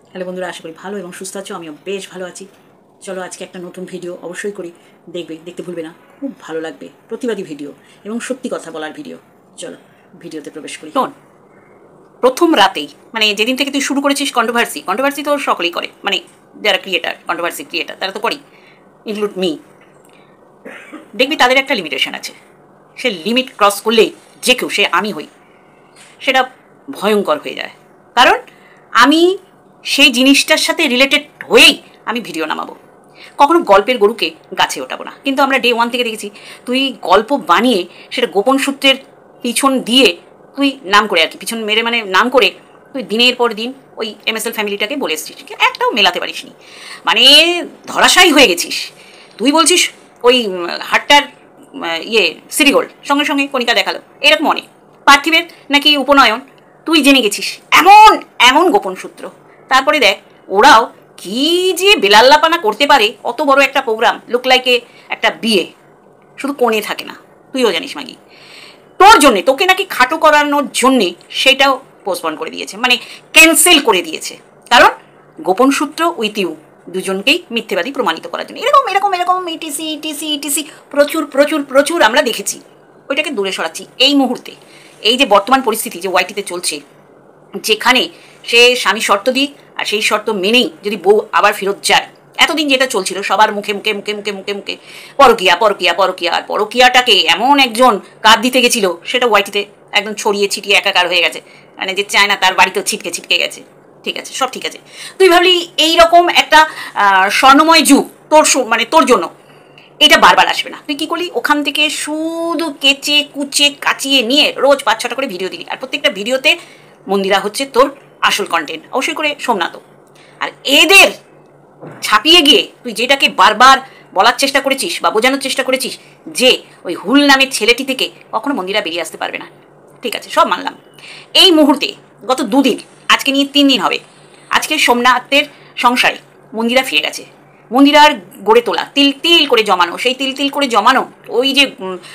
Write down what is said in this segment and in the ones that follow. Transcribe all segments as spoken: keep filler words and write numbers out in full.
Hello বন্ধুরা, আশা করি ভালো এবং সুস্থ আছো। আমিও বেশ ভালো আছি। চলো আজকে একটা নতুন ভিডিও অবশ্যই করি, দেখবে, দেখতে ভুলবে না, খুব ভালো লাগবে। প্রতিবাদী ভিডিও এবং সত্যি কথা বলার ভিডিও। চলো ভিডিওতে প্রবেশ করি। শোন, প্রথম রাতেই মানে যেদিন থেকে তুই শুরু করেছিস কন্ট্রোভার্সি, কন্ট্রোভার্সি তো সকলেই করে, মানে যারা ক্রিয়েটার, কন্ট্রোভার্সি ক্রিয়েটার তারা তো করেই, ইনক্লুড মি। দেখবি তাদের একটা লিমিটেশন আছে, সে লিমিট ক্রস করলে যে কেউ, সে আমি হই, সেটা ভয়ঙ্কর হয়ে যায়। কারণ আমি সেই জিনিসটার সাথে রিলেটেড হয়েই আমি ভিডিও নামাবো। কখনো গল্পের গরুকে গাছে ওঠাবো না। কিন্তু আমরা ডে ওয়ান থেকে দেখেছি তুই গল্প বানিয়ে সেটা গোপন সূত্রের পিছন দিয়ে তুই নাম করে, আর কি পিছন মেরে মানে নাম করে তুই দিনের পর দিন ওই এমএসএল ফ্যামিলিটাকে বলে এসছিস, একটাও মেলাতে পারিস নি, মানে ধরাশায়ী হয়ে গেছিস। তুই বলছিস ওই হাটটার ইয়ে সিরিগোল্ড, সঙ্গে সঙ্গে কণিকা দেখালো, এরকম অনেক। পার্থিবের নাকি উপনয়ন, তুই জেনে গেছিস, এমন এমন গোপন সূত্র। তারপরে দেখ ওরাও কি যে বেলাল্লাপানা করতে পারে। অত বড় একটা প্রোগ্রাম, লুক লাইকে একটা বিয়ে, শুধু কোণে থাকে না, তুইও জানিস মাগি। তোর জন্যে, তোকে নাকি খাটো করানোর জন্যে সেটাও পোস্টপন করে দিয়েছে, মানে ক্যান্সেল করে দিয়েছে। কারণ গোপন সূত্র উইথ ইউ দুজনকেই মিথ্যেবাদী প্রমাণিত করার জন্য এরকম এরকম এরকম ইটিসি ইটিসি ইটিসি প্রচুর প্রচুর প্রচুর আমরা দেখেছি। ওইটাকে দূরে সরাচ্ছি এই মুহূর্তে। এই যে বর্তমান পরিস্থিতি যে ওয়াইটিতে চলছে, যেখানে সে স্বামী শর্ত দিই আর সেই শর্ত মেনেই যদি বউ আবার ফেরত যায়, এতদিন যেটা চলছিল সবার মুখে মুখে মুখে মুখে মুখে মুখে পরকিয়া পরকিয়া পরকিয়া, আর পরকিয়াটাকে এমন একজন কাঁধ দিতে গেছিল, সেটা ওয়াইটিতে একদম ছড়িয়ে ছিটিয়ে একাকার হয়ে গেছে। মানে যে চায় না তার বাড়িতেও ছিটকে ছিটকে গেছে। ঠিক আছে, সব ঠিক আছে। তুই ভাবলি এইরকম একটা স্বর্ণময় যুগ তোর মানে তোর জন্য এটা বারবার আসবে না। তুই কি করলি, ওখান থেকে শুধু কেচে কুচে কাচিয়ে নিয়ে রোজ পাঁচ ছটা করে ভিডিও দিলি, আর প্রত্যেকটা ভিডিওতে মন্দিরা হচ্ছে তোর আসল কন্টেন্ট, অবশ্যই করে সোমনাথ। আর এদের ছাপিয়ে গিয়ে তুই যেটাকে বারবার বলার চেষ্টা করেছিস বা বোঝানোর চেষ্টা করেছিস যে ওই হুল নামের ছেলেটি থেকে কখনো মন্দিরা বেরিয়ে আসতে পারবে না, ঠিক আছে, সব মানলাম। এই মুহূর্তে গত দুদিন, আজকে নিয়ে তিন দিন হবে, আজকে সোমনাথের সংসারে মন্দিরা ফিরে গেছে। মন্দিরার গড়ে তোলা তিল তিল করে জমানো, সেই তিল তিল করে জমানো ওই যে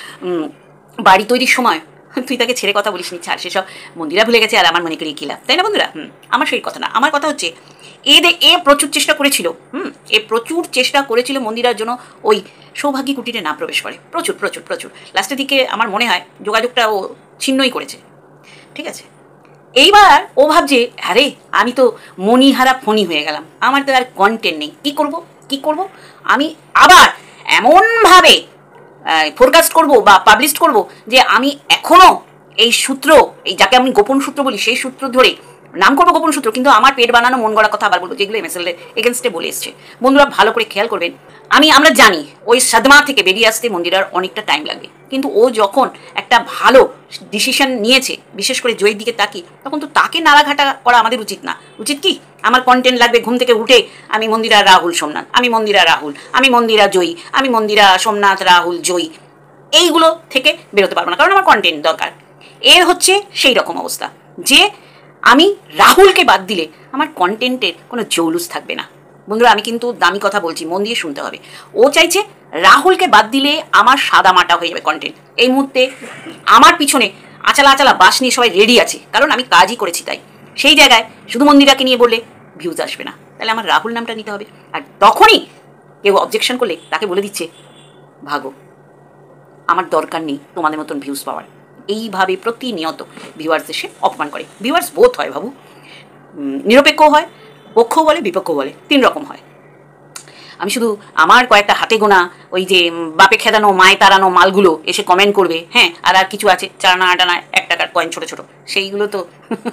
বাড়ি তৈরির সময় তুই তাকে ছেড়ে কথা বলিস নি, ছাড়, সেসব মন্দিরা ভুলে গেছে আর আমার মনে করিয়ে কি লাভ, তাই না বন্ধুরা? হুম, আমার সেই কথা না, আমার কথা হচ্ছে এদের এ প্রচুর চেষ্টা করেছিল, হুম এ প্রচুর চেষ্টা করেছিল মন্দিরার জন্য ওই সৌভাগ্যী কুটিরে না প্রবেশ করে, প্রচুর প্রচুর প্রচুর লাস্টের দিকে আমার মনে হয় যোগাযোগটা ও ছিন্নই করেছে, ঠিক আছে। এইবার ও ভাবছে, আরে আমি তো মনিহারা ফণি হয়ে গেলাম, আমার তো আর কন্টেন্ট নেই, কি করব কি করব, আমি আবার এমনভাবে ফোরকাস্ট করব বা পাবলিশ করব যে আমি এখনো এই সূত্র, এই যাকে আমি গোপন সূত্র বলি, সেই সূত্র ধরে নাম করবো গোপন সূত্র, কিন্তু আমার পেট বানানো মন গড়া কথা আবার বলবো, যেগুলো এমএসএল এগেনস্টে বলে এসছে। বন্ধুরা ভালো করে খেয়াল করবেন, আমি আমরা জানি ওই সাদমা থেকে বেরিয়ে আসতে মন্দিরার অনেকটা টাইম লাগবে, কিন্তু ও যখন একটা ভালো ডিসিশন নিয়েছে, বিশেষ করে জয়ের দিকে তাকি, তখন তো তাকে নাড়াঘাটা করা আমাদের উচিত না। উচিত কি, আমার কন্টেন্ট লাগবে, ঘুম থেকে উঠে আমি মন্দিরা রাহুল সোমনাথ, আমি মন্দিরা রাহুল, আমি মন্দিরা জয়ী, আমি মন্দিরা সোমনাথ রাহুল জয়ী, এইগুলো থেকে বেরোতে পারবো না, কারণ আমার কন্টেন্ট দরকার। এর হচ্ছে সেই রকম অবস্থা যে আমি রাহুলকে বাদ দিলে আমার কন্টেন্টের কোনো জৌলুস থাকবে না। বন্ধুরা আমি কিন্তু দামি কথা বলছি, মন দিয়ে শুনতে হবে। ও চাইছে রাহুলকে বাদ দিলে আমার সাদা মাটা হয়ে যাবে কন্টেন্ট। এই মুহূর্তে আমার পিছনে আচালা আচালা বাস নিয়ে সবাই রেডি আছে, কারণ আমি কাজই করেছি তাই। সেই জায়গায় শুধু মন্দিরাকে নিয়ে বললে ভিউজ আসবে না, তাহলে আমার রাহুল নামটা নিতে হবে। আর তখনই কেউ অবজেকশন করলে তাকে বলে দিচ্ছে, ভাগো, আমার দরকার নেই তোমাদের মতন ভিউজ পাওয়ার। এইভাবে প্রতিনিয়ত ভিউয়ার্স এসে অপমান করে। ভিউয়ার্স বোধ হয় বাবু, নিরপেক্ষ হয়, পক্ষ বলে বিপক্ষ বলে, তিন রকম হয়। আমি শুধু আমার কয়েকটা হাতে গোনা ওই যে বাপে খেদানো মায়ে তাড়ানো মালগুলো এসে কমেন্ট করবে, হ্যাঁ, আর আর কিছু আছে চারানা আটানা এক টাকার কয়েন ছোট ছোট, সেইগুলো তো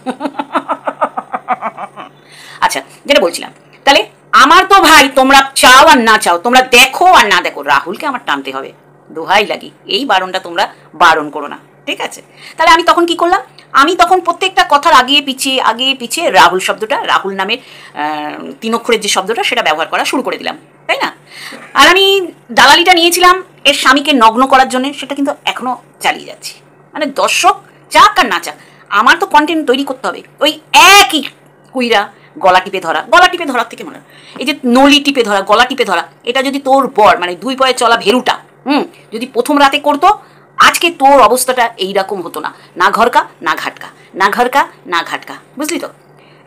আচ্ছা, যেটা বলছিলাম, তাহলে আমার তো ভাই তোমরা চাও আর না চাও, তোমরা দেখো আর না দেখো, রাহুলকে আমার টানতে হবে, দোহাই লাগি, এই বারণটা তোমরা বারণ করো না, ঠিক আছে। তাহলে আমি তখন কি করলাম, আমি তখন প্রত্যেকটা কথার আগিয়ে পিছিয়ে আগিয়ে পিছিয়ে রাহুল শব্দটা, রাহুল নামের তিন অক্ষরের যে শব্দটা, সেটা ব্যবহার করা শুরু করে দিলাম, তাই না। আর আমি দালালিটা নিয়েছিলাম এর স্বামীকে নগ্ন করার জন্য, সেটা কিন্তু এখনো চালিয়ে যাচ্ছি। মানে দর্শক চাক আর না চাক, আমার তো কন্টেন্ট তৈরি করতে হবে। ওই একই কুইরা গলা টিপে ধরা, গলা টিপে ধরার থেকে মনে হয় এই যে নলি টিপে ধরা, গলা টিপে ধরা, এটা যদি তোর বর মানে দুই পায়ে চলা ভেরুটা হুম যদি প্রথম রাতে করতো, আজকে তোর অবস্থাটা এইরকম হতো না, না ঘরকা না ঘাটকা, না ঘরকা না ঘাটকা, বুঝলি তো।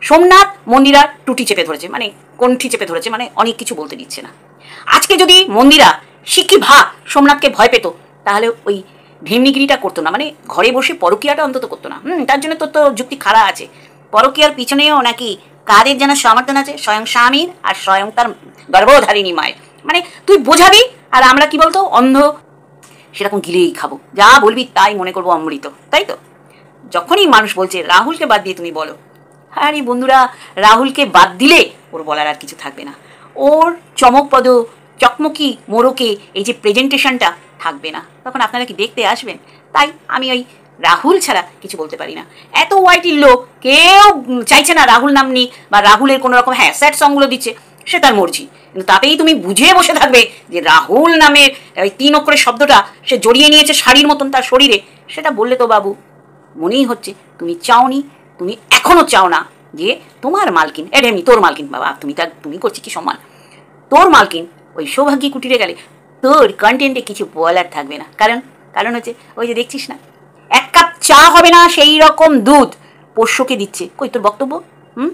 সোমনাথ মন্দিরা টুটি চেপে ধরেছে, মানে কণ্ঠি চেপে ধরেছে, মানে অনেক কিছু বলতে দিচ্ছে না। আজকে যদি মন্দিরা শিক্ষি ভা সোমনাথকে ভয় পেত, তাহলে ওই ঢেমনিগিরিটা করতো না, মানে ঘরে বসে পরকীয়াটা অন্তত করতো না। হুম, তার জন্য তোর তো যুক্তি খাড়া আছে। পরকীয়ার পিছনেও নাকি কাদের যেন সমর্থন আছে, স্বয়ং স্বামীর আর স্বয়ং তার গর্ভধারিণী মায়ের। মানে তুই বোঝাবি আর আমরা কি বলতো অন্ধ সেরকম গিলেই খাবো, যা বলবি তাই মনে করবো অমৃত, তাই তো? যখনই মানুষ বলছে রাহুলকে বাদ দিয়ে তুমি বলো, আরে বন্ধুরা, রাহুলকে বাদ দিলে ওর বলার আর কিছু থাকবে না। ওর চমকপদ চকমকি মোড়কে এই যে প্রেজেন্টেশনটা থাকবে না, তখন আপনারা কি দেখতে আসবেন? তাই আমি ওই রাহুল ছাড়া কিছু বলতে পারি না। এত ওয়াইটির লোক কেউ চাইছে না রাহুল নাম নিক, বা রাহুলের কোনো রকম হ্যাঁ স্যাড সংগুলো দিচ্ছে, সে তার মর্জি, কিন্তু তাতেই তুমি বুঝিয়ে বসে থাকবে যে রাহুল নামের ওই তিন অক্ষরের শব্দটা সে জড়িয়ে নিয়েছে শাড়ির মতন তার শরীরে। সেটা বললে তো বাবু মনেই হচ্ছে তুমি চাওনি, তুমি এখনো চাও না যে তোমার মালকিন, এটা এমনি তোর মালকিন বাবা, তুমি তার তুমি করছি কি সম্মান, তোর মালকিন ওই সৌভাগ্যী কুটিরে গেলে তোর কন্টেন্টে কিছু বলার থাকবে না। কারণ কারণ হচ্ছে ওই যে দেখছিস না, এক কাপ চা হবে না সেই রকম দুধ পোষ্যকে দিচ্ছে। কই তোর বক্তব্য? হুম,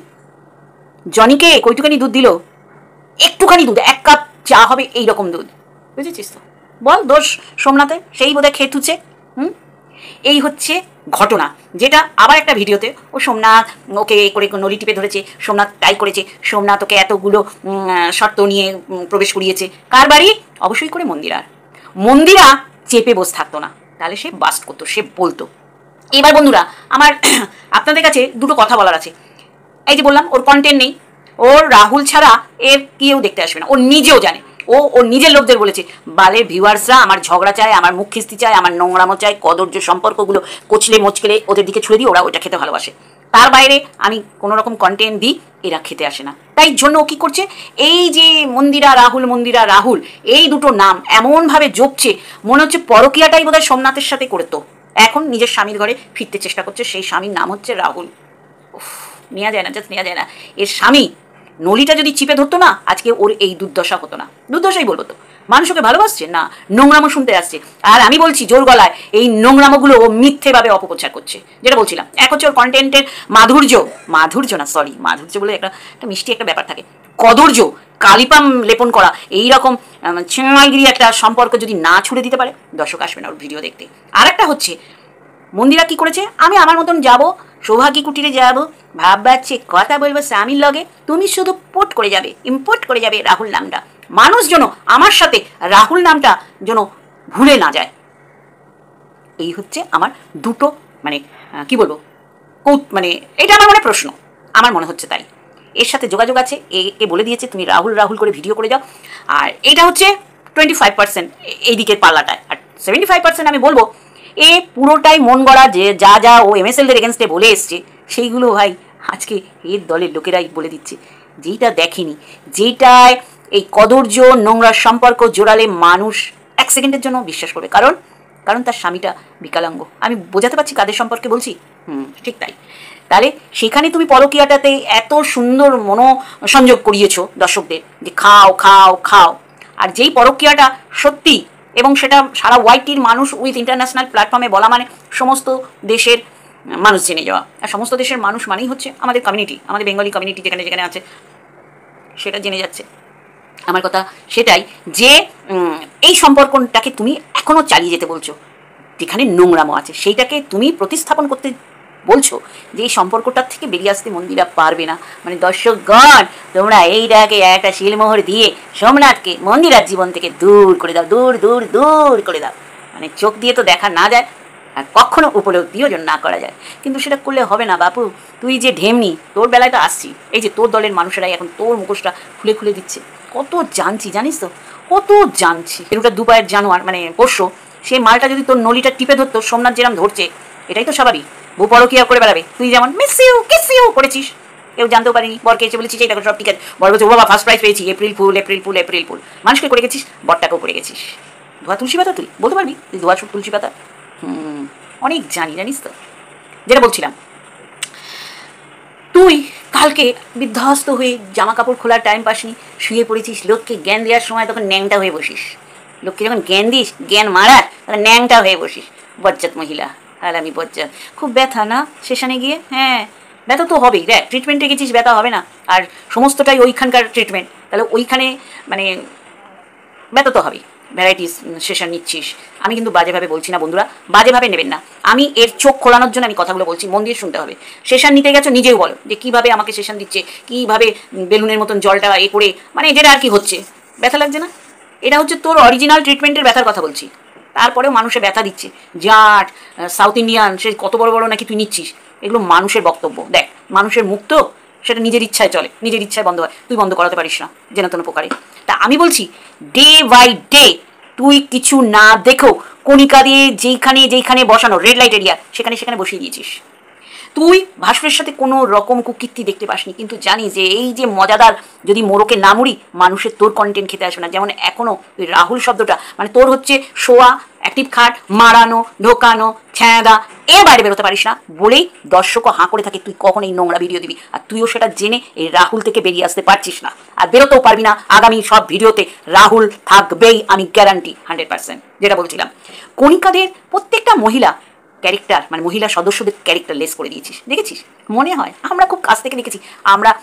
জনিকে কইটুখানি দুধ দিল, একটুখানি দুধ, এক কাপ চা হবে এই রকম দুধ, বুঝেছিস তো? বল দোষ সোমনাথে, সেই বোধহয় খেয়ে থুচ্ছে। হুম, এই হচ্ছে ঘটনা, যেটা আবার একটা ভিডিওতে ও সোমনাথ ওকে করে নলি টিপে ধরেছে, সোমনাথ তাই করেছে, সোমনাথ ওকে এতগুলো শর্ত নিয়ে প্রবেশ করিয়েছে। কার বাড়ি? অবশ্যই করে মন্দিরার। মন্দিরা চেপে বসে থাকতো না, তাহলে সে বাস্ট করতো, সে বলতো। এবার বন্ধুরা আমার আপনাদের কাছে দুটো কথা বলার আছে। এই যে বললাম ওর কন্টেন্ট নেই, ওর রাহুল ছাড়া এর কেউ দেখতে আসবে না, ও নিজেও জানে। ও ওর নিজের লোকদের বলেছে, বালের ভিউয়ার্সরা আমার ঝগড়া চায়, আমার মুখ খিস্তি চায়, আমার নোংরামো চায়, কদর্য সম্পর্কগুলো কচলে মচকেলে ওদের দিকে ছুড়ে দিই, ওরা ওইটা খেতে ভালোবাসে। তার বাইরে আমি কোনো রকম কন্টেন্ট দিই, এরা খেতে আসে না। তাই জন্য ও কী করছে, এই যে মন্দিরা রাহুল, মন্দিরা রাহুল, এই দুটো নাম এমনভাবে জপছে মনে হচ্ছে পরকীয়াটাই বোধহয় সোমনাথের সাথে করতো, এখন নিজের স্বামীর ঘরে ফিরতে চেষ্টা করছে। সেই স্বামীর নাম হচ্ছে রাহুল। নেওয়া যায় না, জাস্ট নেওয়া যায় না। এর স্বামী নলিটা যদি চিপে ধরতো না, আজকে ওর এই দুর্দশা হতো না। দুর্দশাই বলবো তো, মানুষ ওকে ভালোবাসছে না, নোংরামো শুনতে আসছে। আর আমি বলছি জোর গলায়, এই নোংরামোগুলো ও মিথ্যেভাবে অপপ্রচার করছে। যেটা বলছিলাম, এক হচ্ছে ওর কন্টেন্টের মাধুর্য, মাধুর্য না সরি মাধুর্য বলে একটা একটা মিষ্টি একটা ব্যাপার থাকে, কদর্য কালিপাম লেপন করা এইরকম ছিনাইগিরি একটা সম্পর্ক যদি না ছুড়ে দিতে পারে, দর্শক আসবে না ওর ভিডিও দেখতে। আর একটা হচ্ছে মন্দিরা কি করেছে, আমি আমার মতন যাব, সৌভাগ্যী কুটিরে যাব, ভাববাচ্ছে কথা বলবো স্বামীর লগে, তুমি শুধু পোট করে যাবে, ইম্পোর্ট করে যাবে রাহুল নামটা। মানুষ যেন আমার সাথে রাহুল নামটা যেন ভুলে না যায়। এই হচ্ছে আমার দুটো মানে কি বলবো কৌত মানে এটা আমার মনে প্রশ্ন, আমার মনে হচ্ছে তাই। এর সাথে যোগাযোগ আছে, একে বলে দিয়েছে তুমি রাহুল রাহুল করে ভিডিও করে যাও। আর এটা হচ্ছে টোয়েন্টি ফাইভ পার্সেন্ট এই দিকের পাল্লাটায়, আর সেভেন্টি ফাইভ পার্সেন্ট আমি বলবো এ পুরোটাই মন গড়া, যে যা যা ও এমএসএলদের এগেনস্টে বলে এসছে সেইগুলো ভাই আজকে এর দলের লোকেরাই বলে দিচ্ছে। যেইটা দেখেনি, যেইটায় এই কদর্য নোংরা সম্পর্ক জোড়ালে মানুষ এক সেকেন্ডের জন্য বিশ্বাস করবে, কারণ কারণ তার স্বামীটা বিকলাঙ্গ। আমি বোঝাতে পারছি কাদের সম্পর্কে বলছি? হুম, ঠিক তাই। তাহলে সেখানে তুমি পরকীয়াটাতে এত সুন্দর মনোসংযোগ করিয়েছো দর্শকদের যে খাও খাও খাও, আর যেই পরকীয়াটা সত্যি এবং সেটা সারা ওয়াইটির মানুষ উইথ ইন্টারন্যাশনাল প্ল্যাটফর্মে বলা মানে সমস্ত দেশের মানুষ জেনে যাওয়া। আর সমস্ত দেশের মানুষ মানেই হচ্ছে আমাদের কমিউনিটি, আমাদের বেঙ্গলি কমিউনিটি যেখানে যেখানে আছে সেটা জেনে যাচ্ছে। আমার কথা সেটাই যে এই সম্পর্কটাকে তুমি এখনও চালিয়ে যেতে বলছো, যেখানে নোংরামো আছে সেইটাকে তুমি প্রতিস্থাপন করতে বলছো, যে এই সম্পর্কটার থেকে বেরিয়ে আসতে মন্দিরা পারবে না। মানে দর্শকগণ তোমরা এইটাকে একটা শিলমোহর দিয়ে সোমনাথকে মন্দিরার জীবন থেকে দূর করে দাও, দূর দূর দূর করে দাও। মানে চোখ দিয়ে তো দেখা না যায়, আর কখনো উপলব্ধিও যেন না করা যায়। কিন্তু সেটা করলে হবে না বাপু, তুই যে ঢেমনি, তোর বেলায় তো আসছি, এই যে তোর দলের মানুষেরাই এখন তোর মুখোশটা খুলে খুলে দিচ্ছে। কত জানছি জানিস তো, কত জানছি। এরকম দু পায়ের জানোয়ার মানে পোষ্য, সেই মালটা যদি তোর নলিটা টিপে ধরতো সোমনাথ যেরকম ধরছে, এটাই তো স্বাভাবিক। বউ পরকীয়া করে বেড়াবে, তুই যেমন মিস ইউ কিস ইউ করেছিস, কেউ জানতেও পারিনি, বরকে এসে বলেছিস এই দেখো সব ঠিক আছে, বর বলছে ও বাবা ফার্স্ট প্রাইজ পেয়েছি, April fool April fool April fool, মানুষকে করে গেছিস, বরটাকেও করে গেছিস। ধোয়া তুলসী পাতা, তুই বলতে পারবি তুই ধোয়া তুলসী পাতা? হুম, অনেক জানি জানিস তো। যেটা বলছিলাম, তুই কালকে বিধ্বস্ত হয়ে জামা কাপড় খোলার টাইম পাসনি, শুয়ে পড়েছিস, লোককে জ্ঞান দেওয়ার সময় তখন ন্যাংটা হয়ে বসিস, লোককে যখন জ্ঞান দিস জ্ঞান মারার তখন ন্যাংটা হয়ে বসিস। বজ্জাত মহিলা, আর আমি বজ্জাত, খুব ব্যথা না সেশনে গিয়ে? হ্যাঁ ব্যথা তো হবেই, দেখ ট্রিটমেন্টে গেছিস ব্যথা হবে না, আর সমস্তটাই ওইখানকার ট্রিটমেন্ট, তাহলে ওইখানে মানে ব্যথা তো হবেই। ভ্যারাইটিস সেশন নিচ্ছিস, আমি কিন্তু বাজেভাবে বলছি না বন্ধুরা, বাজেভাবে নেবেন না, আমি এর চোখ খোলানোর জন্য আমি কথাগুলো বলছি, মন দিয়ে শুনতে হবে। সেশন নিতে গেছো নিজেও বলো যে কীভাবে আমাকে সেশন দিচ্ছে, কীভাবে বেলুনের মতন জলটা এ করে, মানে যেটা আর কি হচ্ছে, ব্যথা লাগছে না? এটা হচ্ছে তোর অরিজিনাল ট্রিটমেন্টের ব্যথার কথা বলছি। তারপরেও মানুষে ব্যথা দিচ্ছে, জাট সাউথ ইন্ডিয়ান সে কত বড় বড় নাকি তুই নিচ্ছিস, এগুলো মানুষের বক্তব্য। দেখ মানুষের মুখ তো, সেটা নিজের ইচ্ছায় চলে, নিজের ইচ্ছায় বন্ধ হয়, তুই বন্ধ করাতে পারিস না যেন তেন প্রকারে। তা আমি বলছি ডে বাই ডে তুই কিছু না দেখো কণিকা দিয়ে যেইখানে যেইখানে বসানো রেড লাইট এরিয়া সেখানে সেখানে বসিয়ে দিয়েছিস। তুই ভাস্করের সাথে কোনো রকম কুকীর্তি দেখতে পাসনি, কিন্তু জানি যে এই যে মজাদার যদি মোড়কে না মুড়ি মানুষের তোর কন্টেন্ট খেতে আসবে না। যেমন এখনও তুই রাহুল শব্দটা মানে তোর হচ্ছে শোয়া, অ্যাক্টিভ খাট, মারানো, ঢোকানো, ছ্যাঁদা, এর বাইরে বেরোতে পারিস না বলেই দর্শকও হাঁ করে থাকে তুই কখন এই নোংরা ভিডিও দিবি, আর তুইও সেটা জেনে এই রাহুল থেকে বেরিয়ে আসতে পারছিস না, আর বেরোতেও পারবি না। আগামী সব ভিডিওতে রাহুল থাকবেই, আমি গ্যারান্টি হান্ড্রেড পার্সেন্ট। যেটা বলছিলাম কণিকাদের প্রত্যেকটা মহিলা ক্যারেক্টার মানে মহিলা সদস্যদের ক্যারেক্টার লেস করে দিয়েছিস, দেখেছিস? মনে হয় আমরা খুব কাছ থেকে দেখেছি, আমরা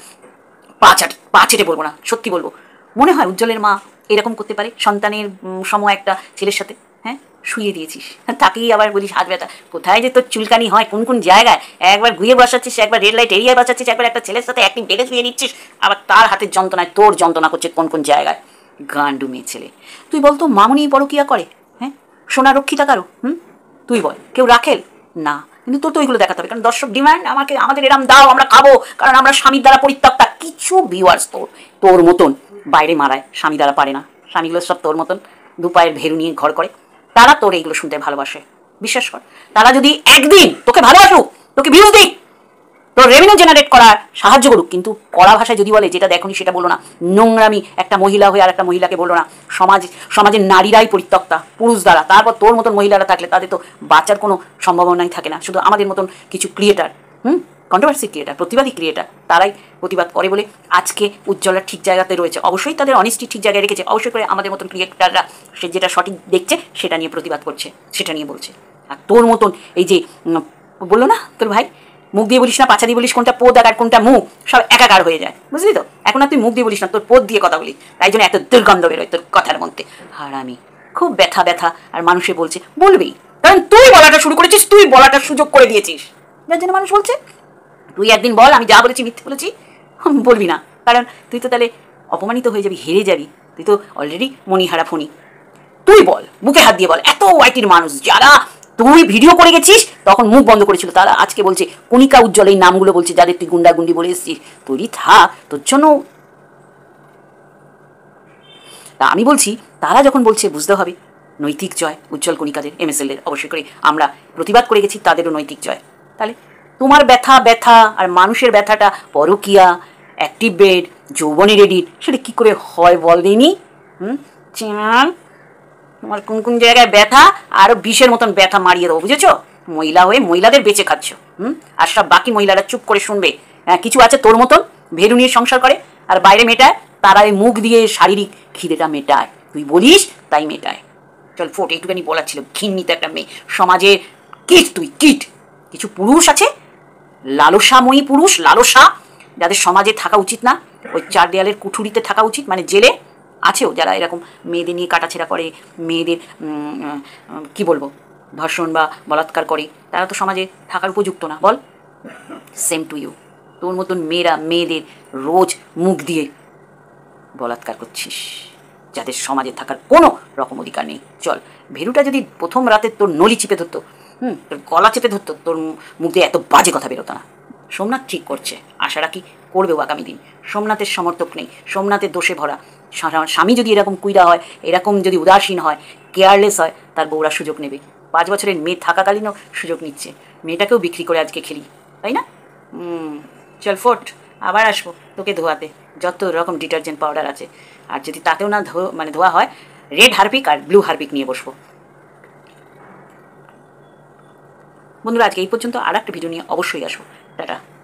পা চাট পা চেটে বলবো না, সত্যি বলবো, মনে হয় উজ্জ্বলের মা এরকম করতে পারে সন্তানের সময় একটা ছেলের সাথে, হ্যাঁ শুয়ে দিয়েছিস, তাকেই আবার বলিস হাত ব্যথা। কোথায় যে তোর চুলকানি হয় কোন কোন জায়গায়, একবার ঘুয়ে বসাচ্ছিস, একবার রেড লাইট এরিয়ায় বসাচ্ছিস, একবার একটা ছেলের সাথে একদিন বেডে শুয়ে দিচ্ছিস, আবার তার হাতের যন্ত্রণায় তোর যন্ত্রণা করছে কোন কোন জায়গায়। গান্ডু মেয়ে ছেলে। তুই বলতো মামুনি পরকিয়া করে, হ্যাঁ সোনা রক্ষিতা কারো, হুম তুই বল কেউ রাখেল না, কিন্তু তোর তো ওইগুলো দেখাতে হবে, কারণ দর্শক ডিমান্ড আমাকে, আমাদের এরম দাও আমরা খাবো, কারণ আমরা স্বামীর দ্বারা পরিত্যক্তা। কিছু ভিউয়ার্স তোর তোর মতন বাইরে মারায়, স্বামী দ্বারা পারে না, স্বামীগুলো সব তোর মতন দু পায়ের ভেরু নিয়ে ঘর করে, তারা তোর এইগুলো শুনতে ভালোবাসে। বিশ্বাস কর, তারা যদি একদিন তোকে ভালোবাসুক, তোকে ভিউজ দিক, তোর রেভিনিউ জেনারেট করার সাহায্য করুক, কিন্তু কড়া ভাষায় যদি বলে যেটা দেখনি সেটা বলো না, নোংরামি একটা মহিলা হয়ে আর একটা মহিলাকে বলো না, সমাজ সমাজের নারীরাই পরিত্যক্তা পুরুষ দ্বারা, তারপর তোর মতন মহিলারা থাকলে তাদের তো বাঁচার কোনো সম্ভাবনাই থাকে না। শুধু আমাদের মতন কিছু ক্রিয়েটার, হুম কন্ট্রোভার্সি ক্রিয়েটার, প্রতিবাদী ক্রিয়েটার, তারাই প্রতিবাদ করে বলে আজকে উজ্জ্বলার ঠিক জায়গাতে রয়েছে। অবশ্যই তাদের অনেস্টি ঠিক জায়গায় রেখেছে, অবশ্যই করে আমাদের মতন ক্রিয়েটাররা সে যেটা সঠিক দেখছে সেটা নিয়ে প্রতিবাদ করছে, সেটা নিয়ে বলছে। আর তোর মতন এই যে বললো না তোর ভাই, মুখ দিয়ে বলিস না পাছা দিয়ে বলিস, কোনটা পোদ আর কোনটা মুখ সব একাকার হয়ে যায়, বুঝলি তো? এখন আর তুই মুখ দিয়ে বলিস না, তোর পোদ দিয়ে কথা বলিস, তাই জন্য এত দুর্গন্ধ বেরোয় তোর কথার মধ্যে। আর আমি খুব ব্যথা ব্যথা, আর মানুষে বলছে বলবি, কারণ তুই বলাটা শুরু করেছিস, তুই বলাটার সুযোগ করে দিয়েছিস, যার জন্য মানুষ বলছে। তুই একদিন বল আমি যা বলেছি মিথ্যে বলেছি, বলবি না, কারণ তুই তো তাহলে অপমানিত হয়ে যাবি, হেরে যাবি, তুই তো অলরেডি মণিহারা ফণি। তুই বল, বুকে হাত দিয়ে বল, এত ওয়াইটির মানুষ যারা তুই ভিডিও করে গেছিস তখন মুখ বন্ধ করেছিল, তারা আজকে বলছে কণিকা উজ্জ্বল এই নামগুলো বলছে যাদের তুই গুন্ডাগুন্ডি বলে এসেছিস, তোরই থাক তোর জন্য। তা আমি বলছি তারা যখন বলছে বুঝতে হবে নৈতিক জয় উজ্জ্বল কণিকাদের, এমএসএল এর, অবশ্যই করে আমরা প্রতিবাদ করে গেছি, তাদেরও নৈতিক জয়। তাহলে তোমার ব্যথা ব্যথা আর মানুষের ব্যথাটা পরকিয়া, অ্যাক্টিভ বেড, যৌবনের এডিট, সেটা কী করে হয় বল দিনি? হুম চান তোমার কোন কোন জায়গায় ব্যথা, আরও বিষের মতন ব্যথা মারিয়ে দেবো, বুঝেছো? মহিলা হয়ে মহিলাদের বেঁচে খাচ্ছ, হুম আর সব বাকি মহিলারা চুপ করে শুনবে। হ্যাঁ কিছু আছে তোর মতন ভেরু নিয়ে সংসার করে আর বাইরে মেটায়, তারা এই মুখ দিয়ে শারীরিক খিদেটা মেটায়, তুই বলিস তাই মেটায়। চল ফোট, এইটুখানি বলার ছিল। ঘিন্নিতে একটা মেয়ে, সমাজে কিট, তুই কিট। কিছু পুরুষ আছে লালসাময়ী পুরুষ, লালসা, যাদের সমাজে থাকা উচিত না, ওই চার দেয়ালের কুঠুরিতে থাকা উচিত, মানে জেলে। আছেও যারা এরকম মেয়েদের নিয়ে কাটাছেড়া করে, মেয়েদের কি বলবো ধর্ষণ বা বলাৎকার করে, তারা তো সমাজে থাকার উপযুক্ত না, বল? সেম টু ইউ, তোর মতন মেয়েরা মেয়েদের রোজ মুখ দিয়ে বলাৎকার করছিস, যাদের সমাজে থাকার কোনো রকম অধিকার নেই। চল ভেরুটা যদি প্রথম রাতে তোর নলি চিপে ধরতো, হুম তোর গলা চেপে ধরতো, তোর মুখ দিয়ে এত বাজে কথা বেরোতো না। সোমনাথ ঠিক করছে, আশা রাখি করবেও আগামী দিন। সোমনাথের সমর্থক নেই, সোমনাথের দোষে ভরা। স্বামী যদি এরকম কুইরা হয়, এরকম যদি উদাসীন হয়, কেয়ারলেস হয়, তার বউরা সুযোগ নেবে। পাঁচ বছরের মেয়ে থাকাকালীনও সুযোগ নিচ্ছে, মেয়েটাকেও বিক্রি করে আজকে খেলি, তাই না? হুম চল ফোট, আবার আসবো তোকে ধোয়াতে, যত রকম ডিটারজেন্ট পাউডার আছে, আর যদি তাতেও না ধো মানে ধোয়া হয়, রেড হারপিক আর ব্লু হারপিক নিয়ে বসবো। বন্ধুরা আজকে এই পর্যন্ত, আর একটা ভিডিও নিয়ে অবশ্যই আসবো। টাটা।